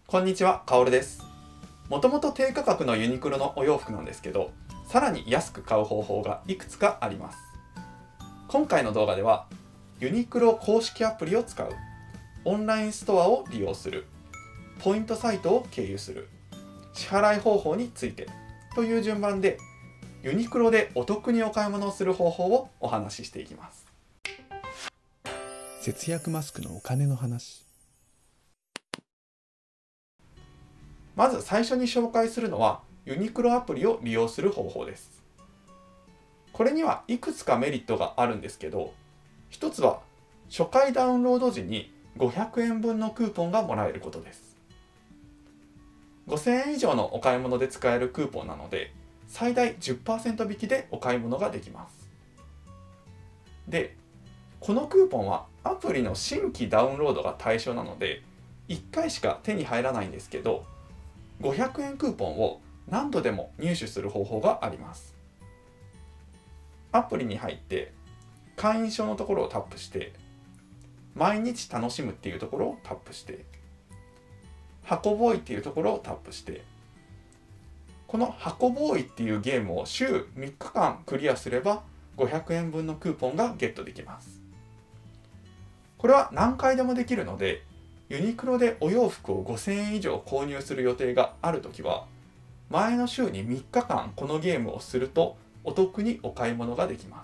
こんにちは、かおるです。もともと低価格のユニクロのお洋服なんですけど、さらに安く買う方法がいくつかあります。今回の動画では、ユニクロ公式アプリを使う、オンラインストアを利用する、ポイントサイトを経由する、支払い方法についてという順番で、ユニクロでお得にお買い物をする方法をお話ししていきます。 節約マスクのお金の話。 まず最初に紹介するのはユニクロアプリを利用する方法です。これにはいくつかメリットがあるんですけど、一つは初回ダウンロード時に500円分のクーポンがもらえることです。5000円以上のお買い物で使えるクーポンなので、最大 10% 引きでお買い物ができます。で、このクーポンはアプリの新規ダウンロードが対象なので、1回しか手に入らないんですけど、500円クーポンを何度でも入手する方法があります。アプリに入って会員証のところをタップして、毎日楽しむっていうところをタップして、箱ボーイっていうところをタップして、この箱ボーイっていうゲームを週3日間クリアすれば500円分のクーポンがゲットできます。これは何回でもできるので、ユニクロでお洋服を5000円以上購入する予定があるときは、前の週に3日間このゲームをするとお得にお買い物ができます。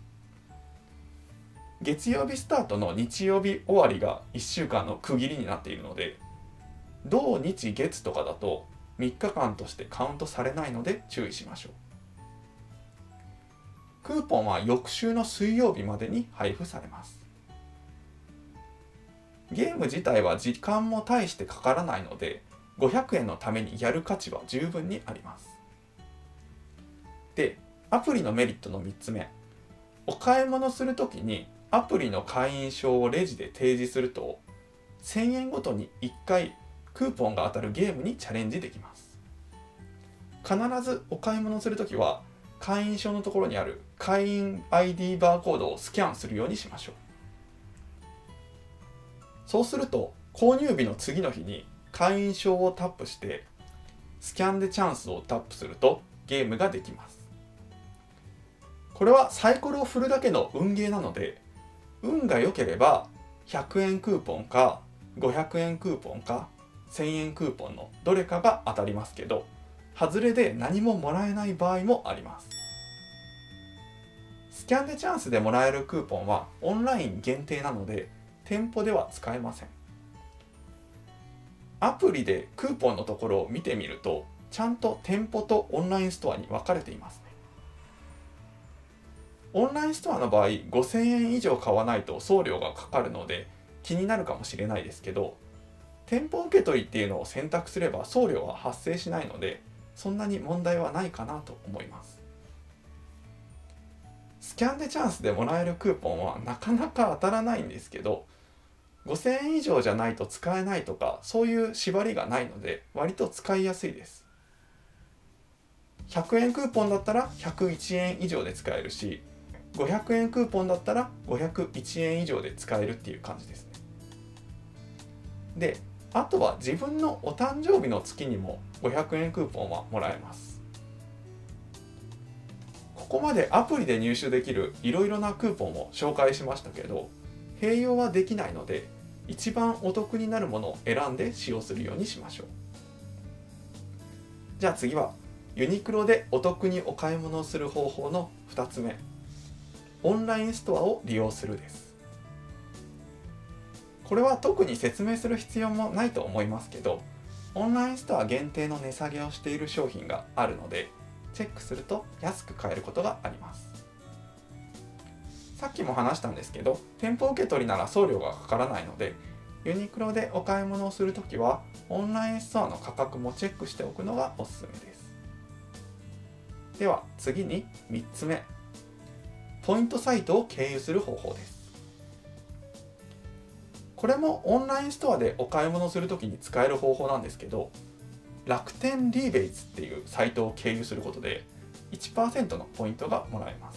月曜日スタートの日曜日終わりが1週間の区切りになっているので、土日月とかだと3日間としてカウントされないので注意しましょう。クーポンは翌週の水曜日までに配布されます。ゲーム自体は時間も大してかからないので、500円のためにやる価値は十分にあります。で、アプリのメリットの3つ目。お買い物するときにアプリの会員証をレジで提示すると、1000円ごとに1回クーポンが当たるゲームにチャレンジできます。必ずお買い物するときは、会員証のところにある会員 ID バーコードをスキャンするようにしましょう。そうすると、購入日の次の日に会員証をタップして、スキャンでチャンスをタップするとゲームができます。これはサイコロを振るだけの運ゲーなので、運が良ければ100円クーポンか500円クーポンか1000円クーポンのどれかが当たりますけど、外れで何ももらえない場合もあります。スキャンでチャンスでもらえるクーポンはオンライン限定なので、店舗では使えません。アプリでクーポンのところを見てみると、ちゃんと店舗とオンラインストアに分かれていますね。オンラインストアの場合、5000円以上買わないと送料がかかるので気になるかもしれないですけど、店舗受け取りっていうのを選択すれば送料は発生しないので、そんなに問題はないかなと思います。スキャンでチャンスでもらえるクーポンはなかなか当たらないんですけど、5000円以上じゃないと使えないとか、そういう縛りがないので割と使いやすいです。100円クーポンだったら101円以上で使えるし、500円クーポンだったら501円以上で使えるっていう感じですね。で、あとは自分のお誕生日の月にも500円クーポンはもらえます。ここまでアプリで入手できるいろいろなクーポンを紹介しましたけど、併用はできないので、一番お得になるものを選んで使用するようにしましょう。じゃあ次は、ユニクロでお得にお買い物をする方法の2つ目。オンラインストアを利用するです。これは特に説明する必要もないと思いますけど、オンラインストア限定の値下げをしている商品があるので、チェックすると安く買えることがあります。さっきも話したんですけど、店舗受け取りなら送料がかからないので、ユニクロでお買い物をするときは、オンラインストアの価格もチェックしておくのがおすすめです。では次に3つ目。ポイントサイトを経由する方法です。これもオンラインストアでお買い物するときに使える方法なんですけど、楽天リーベイツっていうサイトを経由することで 1% のポイントがもらえます。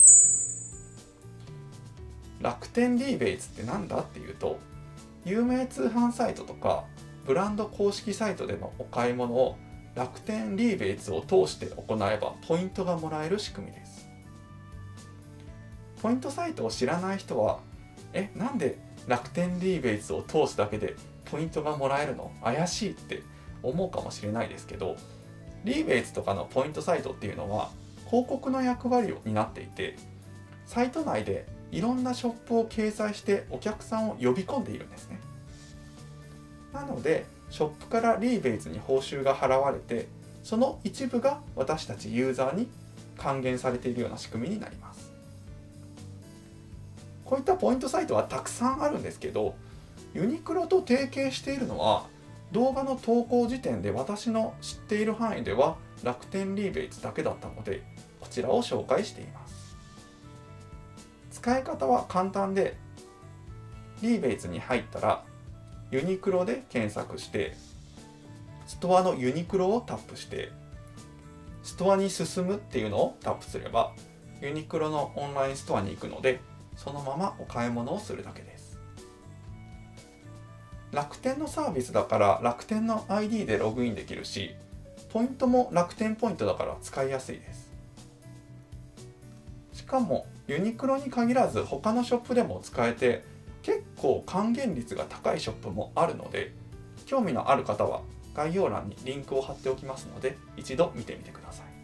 楽天リーベイツってなんだっていうと、有名通販サイトとかブランド公式サイトでのお買い物を楽天リーベイツを通して行えばポイントがもらえる仕組みです。ポイントサイトを知らない人は、なんで楽天リーベイツを通すだけでポイントがもらえるの？怪しいって思うかもしれないですけど、リーベイツとかのポイントサイトっていうのは広告の役割を担っていて、サイト内でいろんなショップを掲載してお客さんを呼び込んでいるんですね。なのでショップからリーベイツに報酬が払われて、その一部が私たちユーザーに還元されているような仕組みになります。こういったポイントサイトはたくさんあるんですけど、ユニクロと提携しているのは動画の投稿時点で私の知っている範囲では楽天リーベイツだけだったので、こちらを紹介しています。使い方は簡単で、リーベイツに入ったらユニクロで検索して、ストアのユニクロをタップして、ストアに進むっていうのをタップすればユニクロのオンラインストアに行くので、そのままお買い物をするだけです。楽天のサービスだから楽天の ID でログインできるし、ポイントも楽天ポイントだから使いやすいです。しかもユニクロに限らず他のショップでも使えて、結構還元率が高いショップもあるので、興味のある方は概要欄にリンクを貼っておきますので、一度見てみてください。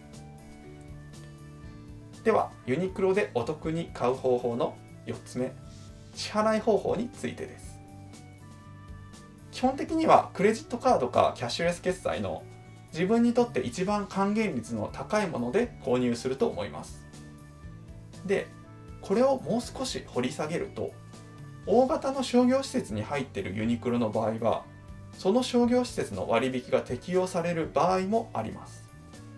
ではユニクロでお得に買う方法の4つ目、支払い方法についてです。基本的にはクレジットカードかキャッシュレス決済の自分にとって一番還元率の高いもので購入すると思います。で、これをもう少し掘り下げると、大型の商業施設に入っているユニクロの場合は、その商業施設の割引が適用される場合もあります。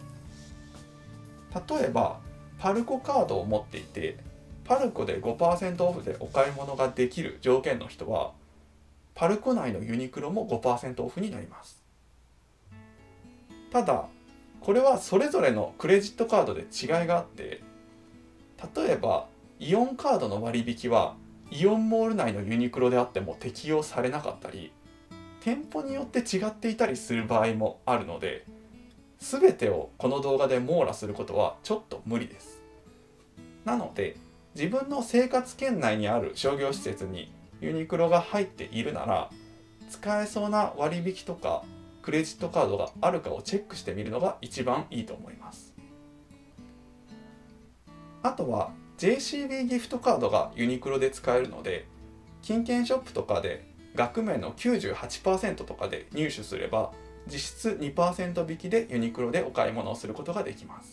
例えばパルコカードを持っていて、パルコで 5% オフでお買い物ができる条件の人は、パルコ内のユニクロも 5% オフになります。ただこれはそれぞれのクレジットカードで違いがあって、例えばイオンカードの割引はイオンモール内のユニクロであっても適用されなかったり、店舗によって違っていたりする場合もあるので、全てをこの動画で網羅することはちょっと無理です。なので自分の生活圏内にある商業施設にユニクロが入っているなら、使えそうな割引とかクレジットカードがあるかをチェックしてみるのが一番いいと思います。あとは JCB ギフトカードがユニクロで使えるので、金券ショップとかで額面の 98% とかで入手すれば実質 2% 引きでユニクロでお買い物をすることができます。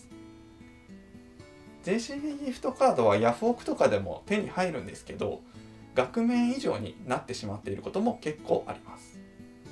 JCB ギフトカードはヤフオクとかでも手に入るんですけど、額面以上になってしまっていることも結構あります。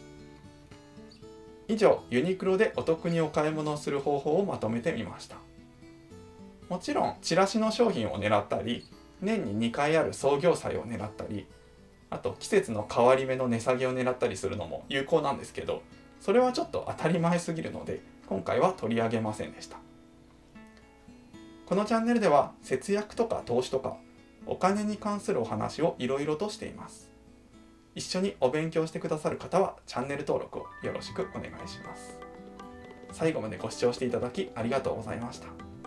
以上、ユニクロでお得にお買い物をする方法をまとめてみました。もちろんチラシの商品を狙ったり、年に2回ある創業祭を狙ったり、あと季節の変わり目の値下げを狙ったりするのも有効なんですけど、それはちょっと当たり前すぎるので今回は取り上げませんでした。このチャンネルでは節約とか投資とかお金に関するお話をいろいろとしています。一緒にお勉強してくださる方はチャンネル登録をよろしくお願いします。最後までご視聴していただきありがとうございました。